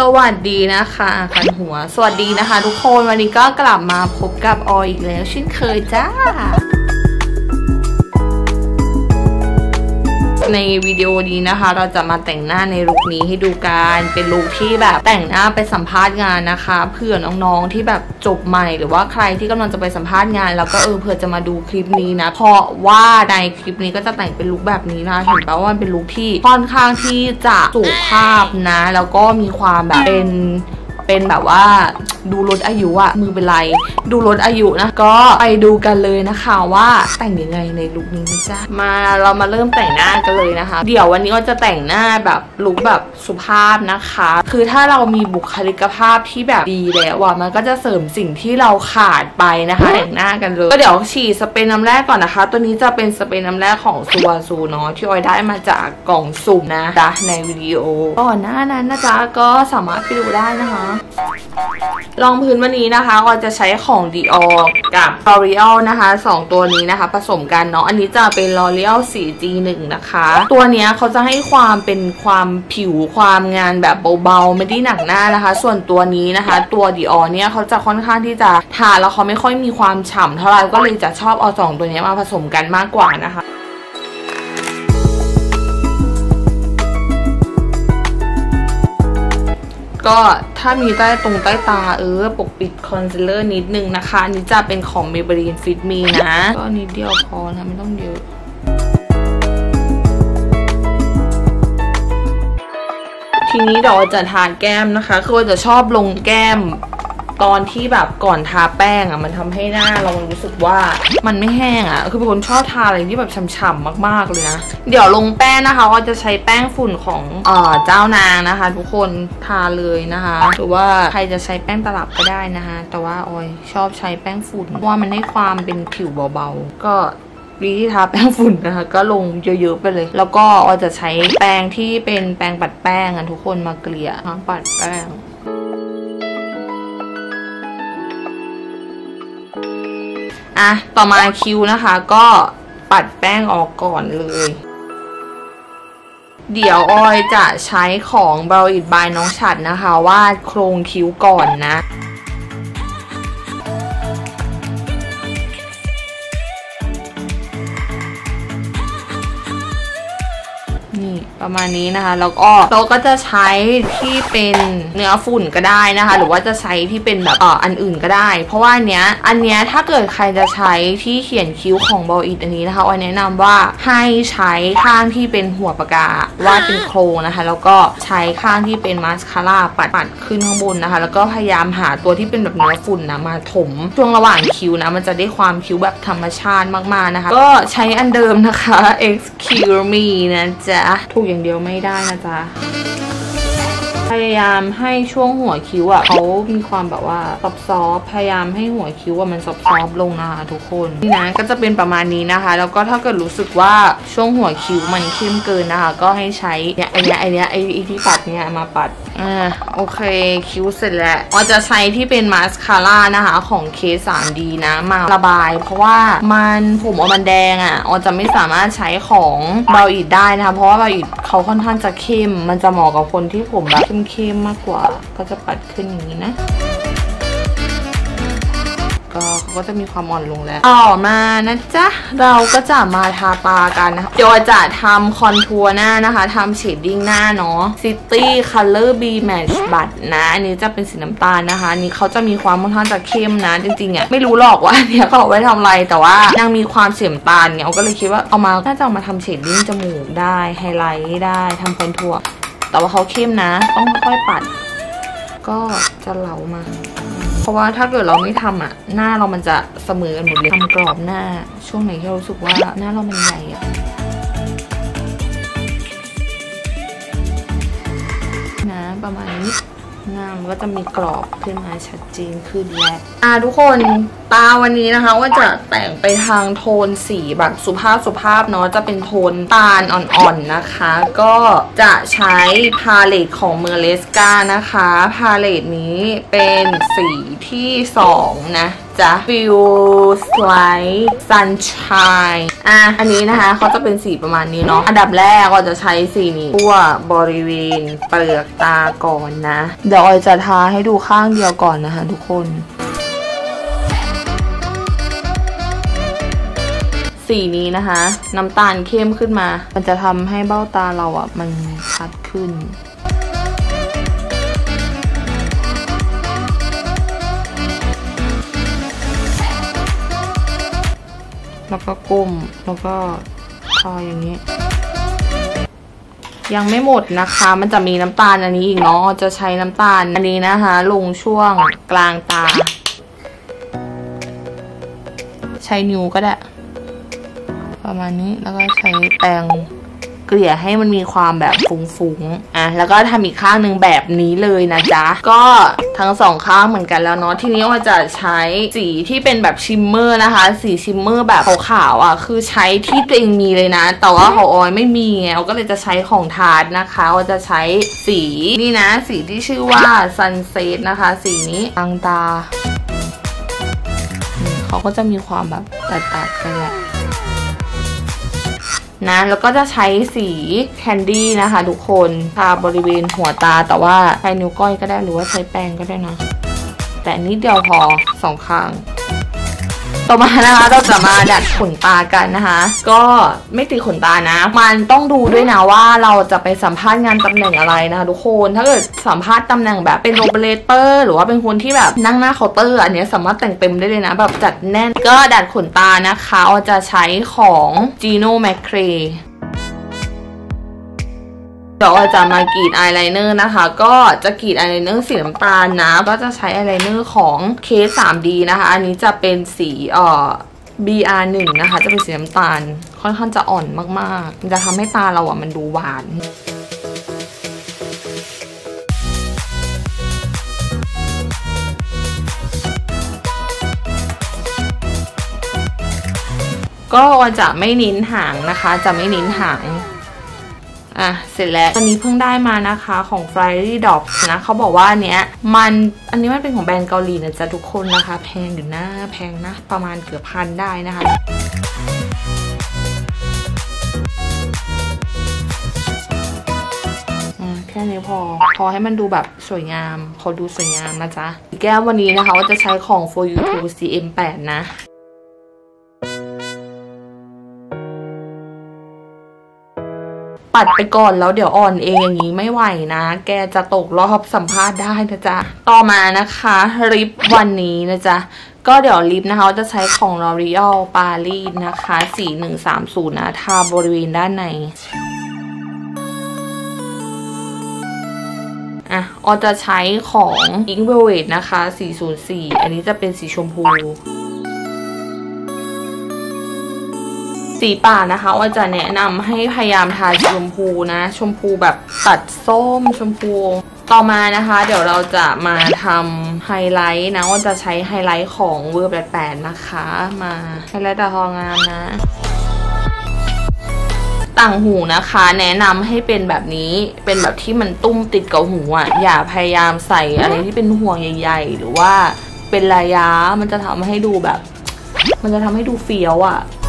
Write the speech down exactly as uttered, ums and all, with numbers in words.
สวัสดีนะคะคันหัวสวัสดีนะคะทุกคนวันนี้ก็กลับมาพบกับออยอีกแล้วเช่นเคยจ้าในวิดีโอนี้นะคะเราจะมาแต่งหน้าในลุคนี้ให้ดูกันเป็นลุคที่แบบแต่งหน้าไปสัมภาษณ์งานนะคะเพื่อน้องๆที่แบบจบใหม่หรือว่าใครที่กำลังจะไปสัมภาษณ์งานแล้วก็เออเผื่อจะมาดูคลิปนี้นะเพราะว่าในคลิปนี้ก็จะแต่งเป็นลุคแบบนี้นะเห็นปะว่ามันเป็นลุคที่ค่อนข้างที่จะสุภาพนะแล้วก็มีความแบบเป็นเป็นแบบว่าดูลดอายุอะมือเป็นไรดูลดอายุนะก็ไปดูกันเลยนะคะว่าแต่งยังไงในลุคนี้นะจ๊ะมาเรามาเริ่มแต่งหน้ากันเลยนะคะเดี๋ยววันนี้ก็จะแต่งหน้าแบบลุคแบบสุภาพนะคะคือถ้าเรามีบุคลิกภาพที่แบบดีแล้วอะมันก็จะเสริมสิ่งที่เราขาดไปนะคะแต่งหน้ากันเลยก็เดี๋ยวฉีดสเปรย์น้ำแร่ก่อนนะคะตัวนี้จะเป็นสเปรย์น้ำแร่ของซูวาซูเนาะที่ออยได้มาจากกล่องสุ่มนะจ๊ะในวิดีโอก่อนหน้านั้นนะจ๊ะก็สามารถไปดูได้นะคะรองพื้นวันนี้นะคะก็จะใช้ของ Dior กับ L'Oreal นะคะสองตัวนี้นะคะผสมกันเนาะอันนี้จะเป็น L'Oreal โฟร์ จี หนึ่ง นะคะตัวเนี้ยเขาจะให้ความเป็นความผิวความงานแบบเบาๆไม่ได้หนักหน้านะคะส่วนตัวนี้นะคะตัว Dior เนี่ยเขาจะค่อนข้างที่จะทาแล้วเขาไม่ค่อยมีความฉ่ำเท่าไหร่ก็เลยจะชอบเอาสองตัวนี้มาผสมกันมากกว่านะคะก็ถ้ามีใต้ตรงใต้ตาเออปกปิดคอนซีลเลอร์นิดนึงนะคะอันนี้จะเป็นของ Maybelline Fit Me นะก็นิดเดียวพอนะไม่ต้องเยอะทีนี้เดี๋ยวจะทาแก้มนะคะคือจะชอบลงแก้มตอนที่แบบก่อนทาแป้งอ่ะมันทำให้หน้าเรารู้สึกว่ามันไม่แห้งอ่ะคือเป็นคนชอบทาอะไรที่แบบฉ่ำๆมากๆเลยนะเดี๋ยวลงแป้งนะคะก็จะใช้แป้งฝุ่นของเอ่อเจ้านางนะคะทุกคนทาเลยนะคะหรือว่าใครจะใช้แป้งตลับก็ได้นะคะแต่ว่าออยชอบใช้แป้งฝุ่นเพราะว่ามันให้ความเป็นผิวเบาๆก็วิธีทาแป้งฝุ่นนะคะก็ลงเยอะๆไปเลยแล้วก็ออยจะใช้แป้งที่เป็นแป้งปัดแป้งอ่ะทุกคนมาเกลี่ยทั้งปัดแป้งอ่ะต่อมาคิ้วนะคะก็ปัดแป้งออกก่อนเลยเดี๋ยวออยจะใช้ของ Blush by น้องฉัดนะคะวาดโครงคิ้วก่อนนะนี่ประมาณนี้นะคะแล้วก็เราก็จะใช้ที่เป็นเนื้อฝุ่นก็ได้นะคะหรือว่าจะใช้ที่เป็นแบบเอ่ออันอื่นก็ได้เพราะว่าอันเนี้ยอันเนี้ยถ้าเกิดใครจะใช้ที่เขียนคิ้วของ Blush อันนี้นะคะออยแนะนำว่าให้ใช้ข้างที่เป็นหัวปากกาวาดเป็นโครงนะคะแล้วก็ใช้ข้างที่เป็นมาสคาร่าปัดปัดขึ้นข้างบนนะคะแล้วก็พยายามหาตัวที่เป็นแบบเนื้อฝุ่นนะมาถมช่วงระหว่างคิ้วนะมันจะได้ความคิ้วแบบธรรมชาติมากๆนะคะก็ใช้อันเดิมนะคะ Excuse me นะจ๊ะถูกอย่างเดียวไม่ได้นะจ๊ะพยายามให้ช่วงหัวคิ้วอ่ะเขามีความแบบว่าซอฟซอฟพยายามให้หัวคิ้วอ่ะมันซอฟซอฟลงนะคะทุกคนนี่นะก็จะเป็นประมาณนี้นะคะแล้วก็ถ้าเกิดรู้สึกว่าช่วงหัวคิ้วมันเข้มเกินนะคะก็ให้ใช้เนี่ยไอเนี้ยไอเนี้ยไอที่ปัดเนี่ยมาปัดอ่าโอเคคิ้วเสร็จแล้วออจะใช้ที่เป็นมาสคาร่านะคะของเคส ทรี ดี นะมาระบายเพราะว่ามันผมออมันแดงอ่ะออจะไม่สามารถใช้ของเบาอิดได้นะคะเพราะว่าเบาอิดเขาค่อนข้างจะเข้มมันจะเหมาะกับคนที่ผมแบบเข้มๆมากกว่าก็จะปัดขึ้นอย่างนี้นะก็เขาก็จะมีความอ่อนลงแล้วต่อมานะจ๊ะเราก็จะมาทาตากันนะคะเดี๋ยวจะทำคอนทัวร์หน้านะคะทำเชดดิ้งหน้าเนาะ City Color B Match บัตรนะอันนี้จะเป็นสีน้ำตาลนะคะนี่เขาจะมีความค่อนข้างจะเข้มนะจริงๆอ่ะไม่รู้หรอกว่าเนี่ยเขาเอาไว้ทำอะไรแต่ว่านางมีความเสียมตาลเนี่ยเราก็เลยคิดว่าเอามาน่าจะเอามาทำเชดดิ้งจมูกได้ไฮไลท์ได้ทำคอนทัวร์แต่ว่าเขาเข้มนะต้องค่อยๆปัดก็จะเหลามาเพราะว่าถ้าเกิดเราไม่ทำอ่ะหน้าเรามันจะเสมอกันหมดเลยทำกรอบหน้าช่วงไหนที่เรารู้สึกว่าหน้าเรามันใหญ่อ่ะนะประมาณนี้หน้ามันก็จะมีกรอบขึ้นมาชัดเจนขึ้นแล้วอ่ะทุกคนตาวันนี้นะคะว่าจะแต่งไปทางโทนสีแบบสุภาพสุภาพเนาะจะเป็นโทนตาลอ่อนๆนะคะก็จะใช้พาเลตของเมอร์เลสกานะคะพาเลตนี้เป็นสีที่สองนะจ๊ะ Feels like sunshine อ่ะอันนี้นะคะเขาจะเป็นสีประมาณนี้เนาะอันดับแรกก็จะใช้สีนี้ทั่วบริเวณเปลือกตาก่อนนะเดี๋ยวออยจะทาให้ดูข้างเดียวก่อนนะคะทุกคนสีนี้นะคะน้ำตาลเข้มขึ้นมามันจะทำให้เบ้าตาเราอ่ะมันชัดขึ้นแล้วก็ก้มแล้วก็ทาอย่างนี้ยังไม่หมดนะคะมันจะมีน้ำตาลอันนี้อีกเนาะจะใช้น้ำตาลอันนี้นะคะลงช่วงกลางตาใช้นิ้วก็ได้ประมาณนี้แล้วก็ใช้แปรงเกลี่ยให้มันมีความแบบฟุ้งๆอ่ะแล้วก็ทำอีกข้างหนึ่งแบบนี้เลยนะจ๊ะก็ทั้งสองข้างเหมือนกันแล้วเนาะทีนี้ว่าจะใช้สีที่เป็นแบบชิมเมอร์นะคะสีชิมเมอร์แบบขาวๆอ่ะคือใช้ที่ตัวเองมีเลยนะแต่ว่าของออยไม่มีไงก็เลยจะใช้ของทาร์ตนะคะว่าจะใช้สีนี่นะสีที่ชื่อว่า Sunset นะคะสีนี้กลางตาเขาก็จะมีความแบบตัดๆกันแหละนะแล้วก็จะใช้สีแคนดี้นะคะทุกคนทาบริเวณหัวตาแต่ว่าใช้นิ้วก้อยก็ได้หรือว่าใช้แป้งก็ได้นะแต่นิดเดียวพอสองข้างต่อมานะคะเราจะมาดัดขนตากันนะคะก็ไม่ติดขนตานะมันต้องดูด้วยนะว่าเราจะไปสัมภาษณ์งานตำแหน่งอะไรนะคะทุกคนถ้าเกิดสัมภาษณ์ตำแหน่งแบบเป็นโอเปอเรเตอร์หรือว่าเป็นคนที่แบบนั่งหน้าเคาน์เตอร์อันนี้สามารถแต่งเต็มได้เลยนะแบบจัดแน่นก็ดัดขนตานะคะเราจะใช้ของ Gino Macraeเดี๋ยวจะมากรีดอายไลเนอร์นะคะก็จะกรีดอายไลเนอร์สีน้ำตาลนะก็จะใช้อายไลเนอร์ของ เค ทรี ดี นะคะอันนี้จะเป็นสีเอ่อ บี อาร์ หนึ่ง นะคะจะเป็นสีน้ำตาลค่อนข้างจะอ่อนมากๆมันจะทำให้ตาเราอ่ะมันดูหวานก็จะไม่เน้นหางนะคะจะไม่เน้นหางอ่ะเสร็จแล้วตอนนี้เพิ่งได้มานะคะของ Fairy Dog นะเขาบอกว่าอันเนี้ยมันอันนี้มันเป็นของแบรนด์เกาหลีนะจ๊ะทุกคนนะคะแพงอยู่นะแพงนะประมาณเกือบพันได้นะคะแค่นี้พอพอให้มันดูแบบสวยงามพอดูสวยงามนะจ๊ะแก้ววันนี้นะคะว่าจะใช้ของ โฟร์ ยู ทู ซี เอ็ม แปด นะปัดไปก่อนแล้วเดี๋ยวอ่อนเองอย่างนี้ไม่ไหวนะแกจะตกรอบสัมภาษณ์ได้นะจ๊ะต่อมานะคะลิปวันนี้นะจ๊ะก็เดี๋ยวลิปนะคะจะใช้ของ L'Oreal Paris นะคะสีหนึ่งสามศูนย์นะทาบริเวณด้านในอ่ะออจะใช้ของ Ink Velvet นะคะสี่ศูนย์สี่อันนี้จะเป็นสีชมพูสีป่านะคะว่าจะแนะนำให้พยายามทาชมพูนะชมพูแบบตัดส้มชมพูต่อมานะคะเดี๋ยวเราจะมาทำไฮไลท์นะว่าจะใช้ไฮไลท์ของเวอร์แปดแปดนะคะมาไฮไลท์ตาทองงามนะต่างหูนะคะแนะนำให้เป็นแบบนี้เป็นแบบที่มันตุ้มติดกับหูอ่ะอย่าพยายามใส่อะไรที่เป็นห่วงใหญ่ๆหรือว่าเป็นระยะมันจะทำให้ดูแบบมันจะทำให้ดูเฟี้ยวอ่ะ